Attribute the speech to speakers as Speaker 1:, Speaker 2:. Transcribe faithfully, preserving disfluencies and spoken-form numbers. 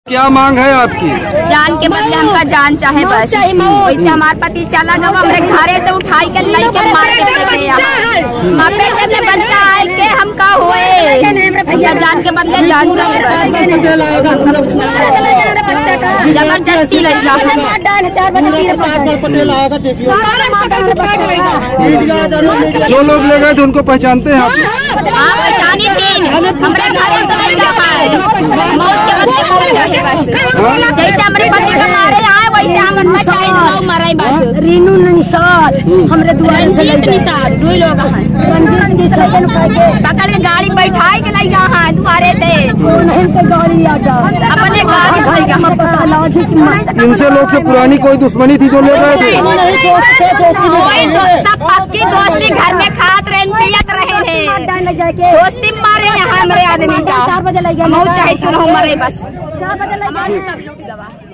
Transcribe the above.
Speaker 1: क्या मांग है आपकी?
Speaker 2: जान के बदले हमका जान चाहे बस। वैसे हमारे पति चला गया, हमरे घरे से उठाई के लई के मार के चले यहाँ। माँ बेटे में बच्चा आए के हम का होए, जान के बदले जान चाहे बस। जबरदस्ती लग
Speaker 1: जो लोग ले गए थे उनको पहचानते हैं आप?
Speaker 2: हाँ पहचानी थी, हमारे घरे से नहीं रखा मौत के बदले मौत चाहे बस। जैसे हमारे पति को मारे आए वैसे हम चाहे मरे बस।
Speaker 3: रीनू निषाद हमरे दुआरे से
Speaker 2: निषाद दो लोग हैं, पकड़ के गाड़ी बैठाई के ले यहाँ दुआरे से
Speaker 3: गाड़ी
Speaker 2: अपने गाड़ी।
Speaker 1: इनसे लोग से पुरानी कोई दुश्मनी थी जो ले गए थे?
Speaker 2: सब पक्की दोस्ती घर में खात रहे पियत रहे थे, दोस्ती मारे यहाँ हमारे आदमी का। चार बजे लगे चाहे क्यों मरे बस। चार बजे लगे।